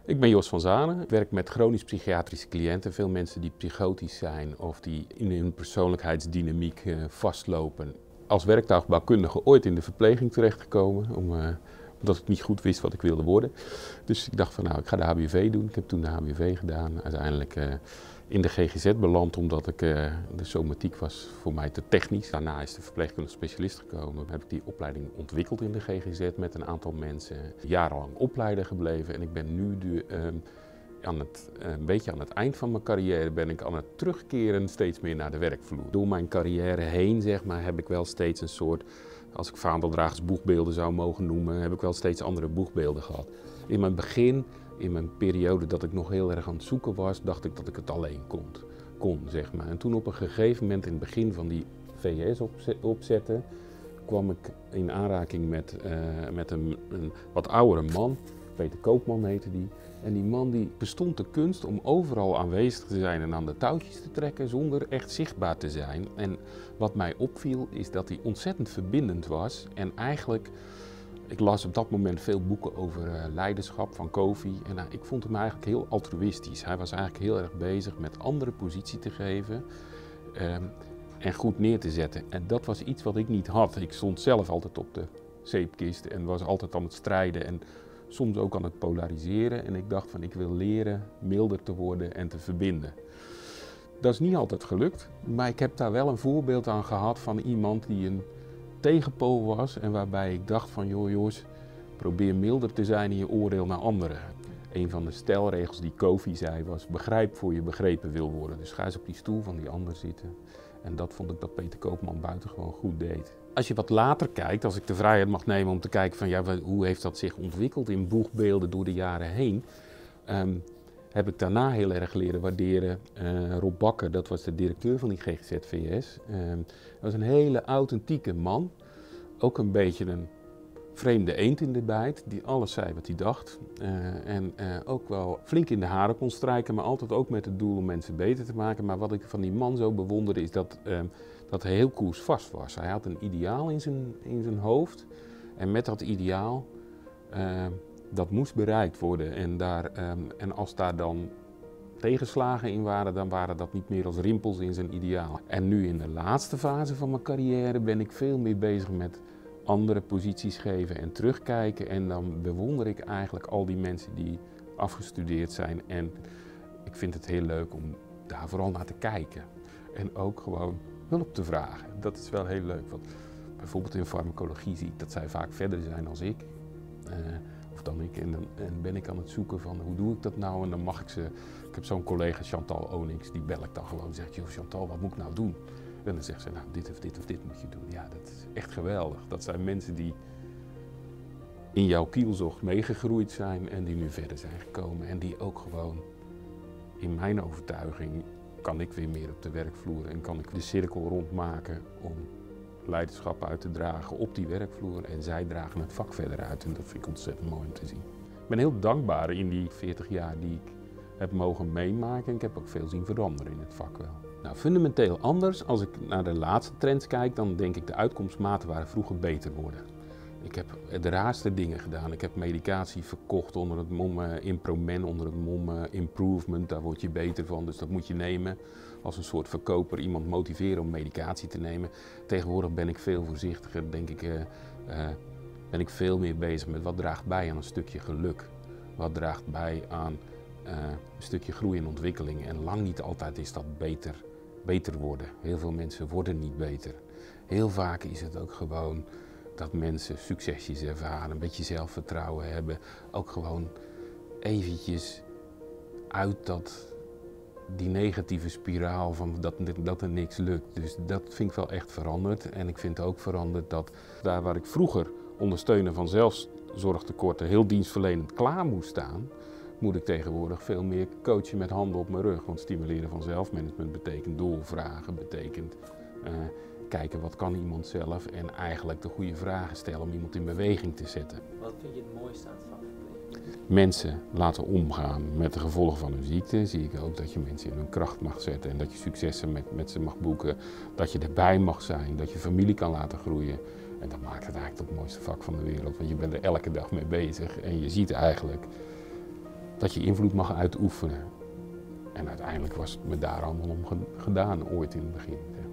Ik ben Jos van Zanen. Ik werk met chronisch psychiatrische cliënten. Veel mensen die psychotisch zijn of die in hun persoonlijkheidsdynamiek vastlopen. Als werktuigbouwkundige ooit in de verpleging terechtgekomen, omdat ik niet goed wist wat ik wilde worden. Dus ik dacht van nou, ik ga de HBV doen. Ik heb toen de HBV gedaan. Uiteindelijk in de GGZ beland omdat de somatiek was voor mij te technisch. Daarna is de verpleegkundige specialist gekomen. Heb ik die opleiding ontwikkeld in de GGZ met een aantal mensen. Jarenlang opleider gebleven en ik ben nu een beetje aan het eind van mijn carrière ben ik aan het terugkeren steeds meer naar de werkvloer. Door mijn carrière heen zeg maar, heb ik wel steeds een soort, als ik vaandeldragers boegbeelden zou mogen noemen, heb ik wel steeds andere boegbeelden gehad. In mijn begin, in mijn periode dat ik nog heel erg aan het zoeken was, dacht ik dat ik het alleen kon zeg maar. En toen op een gegeven moment in het begin van die VS opzetten, kwam ik in aanraking met een wat oudere man. Peter Koopman heette die. En die man die bestond de kunst om overal aanwezig te zijn en aan de touwtjes te trekken zonder echt zichtbaar te zijn. En wat mij opviel is dat hij ontzettend verbindend was. En eigenlijk, ik las op dat moment veel boeken over leiderschap van Covey. En ik vond hem eigenlijk heel altruïstisch. Hij was eigenlijk heel erg bezig met andere positie te geven. En goed neer te zetten. En dat was iets wat ik niet had. Ik stond zelf altijd op de zeepkist en was altijd aan het strijden en soms ook aan het polariseren. En ik dacht van ik wil leren milder te worden en te verbinden. Dat is niet altijd gelukt, maar ik heb daar wel een voorbeeld aan gehad van iemand die een tegenpool was en waarbij ik dacht van joh Jos, probeer milder te zijn in je oordeel naar anderen. Een van de stelregels die Covey zei was begrijp voor je begrepen wil worden. Dus ga eens op die stoel van die ander zitten. En dat vond ik dat Peter Koopman buitengewoon goed deed. Als je wat later kijkt, als ik de vrijheid mag nemen om te kijken van ja, hoe heeft dat zich ontwikkeld in boegbeelden door de jaren heen, heb ik daarna heel erg leren waarderen. Rob Bakker, dat was de directeur van die GGZ-VS. Dat was een hele authentieke man, ook een beetje een vreemde eend in de bijt, die alles zei wat hij dacht. En ook wel flink in de haren kon strijken, maar altijd ook met het doel om mensen beter te maken. Maar wat ik van die man zo bewonderde is dat hij heel koersvast was. Hij had een ideaal in zijn hoofd en met dat ideaal, dat moest bereikt worden. En als daar dan tegenslagen in waren, dan waren dat niet meer als rimpels in zijn ideaal. En nu in de laatste fase van mijn carrière ben ik veel meer bezig met andere posities geven en terugkijken. En dan bewonder ik eigenlijk al die mensen die afgestudeerd zijn. En ik vind het heel leuk om daar vooral naar te kijken. En ook gewoon hulp te vragen. Dat is wel heel leuk. Want bijvoorbeeld in farmacologie zie ik dat zij vaak verder zijn dan ik. Of dan ik. En ben ik aan het zoeken van hoe doe ik dat nou? En dan mag ik ze. Ik heb zo'n collega Chantal Onyx, die bel ik dan gewoon en zegt, joh Chantal, wat moet ik nou doen? En dan zegt ze, nou dit of dit of dit moet je doen. Ja, dat is echt geweldig. Dat zijn mensen die in jouw kielzocht meegegroeid zijn en die nu verder zijn gekomen. En die ook gewoon, in mijn overtuiging, kan ik weer meer op de werkvloer en kan ik de cirkel rondmaken om leiderschap uit te dragen op die werkvloer. En zij dragen het vak verder uit en dat vind ik ontzettend mooi om te zien. Ik ben heel dankbaar in die 40 jaar die ik heb mogen meemaken en ik heb ook veel zien veranderen in het vak wel. Nou, fundamenteel anders, als ik naar de laatste trends kijk, dan denk ik de uitkomstmaten waren vroeger beter worden. Ik heb de raarste dingen gedaan. Ik heb medicatie verkocht onder het mom Impromen, onder het mom Improvement. Daar word je beter van, dus dat moet je nemen. Als een soort verkoper iemand motiveren om medicatie te nemen. Tegenwoordig ben ik veel voorzichtiger, denk ik, ben ik veel meer bezig met wat draagt bij aan een stukje geluk. Wat draagt bij aan een stukje groei en ontwikkeling. En lang niet altijd is dat beter worden. Heel veel mensen worden niet beter. Heel vaak is het ook gewoon dat mensen succesjes ervaren, een beetje zelfvertrouwen hebben. Ook gewoon eventjes uit die negatieve spiraal van dat er niks lukt. Dus dat vind ik wel echt veranderd. En ik vind ook veranderd dat daar waar ik vroeger ondersteunen van zelfzorgtekorten heel dienstverlenend klaar moest staan, moet ik tegenwoordig veel meer coachen met handen op mijn rug. Want stimuleren van zelfmanagement betekent doorvragen, betekent kijken wat kan iemand zelf en eigenlijk de goede vragen stellen om iemand in beweging te zetten. Wat vind je het mooiste aan het vak verpleegkundige? Mensen laten omgaan met de gevolgen van hun ziekte. Zie ik ook dat je mensen in hun kracht mag zetten en dat je successen met ze mag boeken. Dat je erbij mag zijn, dat je familie kan laten groeien. En dat maakt het eigenlijk tot het mooiste vak van de wereld, want je bent er elke dag mee bezig en je ziet eigenlijk dat je invloed mag uitoefenen. En uiteindelijk was het me daar allemaal om gedaan, ooit in het begin.